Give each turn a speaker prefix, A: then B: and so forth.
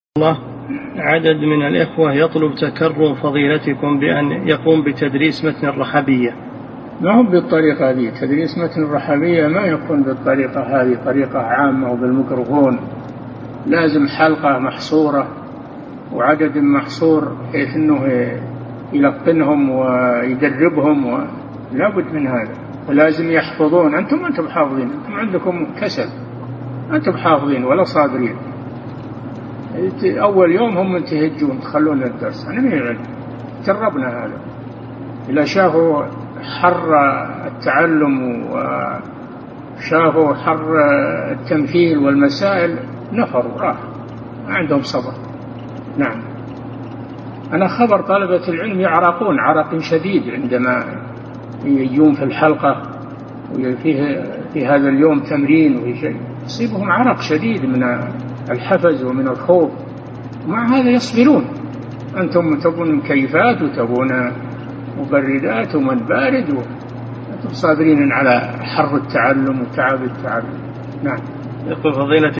A: الله. عدد من الإخوة يطلب تكرم فضيلتكم بأن يقوم بتدريس متن الرحبية.
B: ما هو بالطريقة هذه، تدريس متن الرحبية ما يكون بالطريقة هذه، طريقة عامة وبالميكروفون، لازم حلقة محصورة وعدد محصور بحيث أنه يلقنهم ويدربهم، لا بد من هذا، فلازم يحفظون. أنتم حافظين، أنتم عندكم كسل، أنتم حافظين ولا صابرين. أول يوم هم تهجون تخلون الدرس، أنا ما يعلم، جربنا هذا، إذا شافوا حر التعلم وشافوا حر التمثيل والمسائل نفروا راحوا، ما عندهم صبر. نعم، أنا خبر طلبة العلم يعرقون عرق شديد عندما يجون في الحلقة في هذا اليوم تمرين وشيء، يصيبهم عرق شديد من الحفز ومن الخوف، ومع هذا يصبرون. أنتم تبون مكيفات وتبون مبردات ومن بارد، وأنتم صابرين على حر التعلم وتعب التعلم. نعم.
A: يقول فضيلة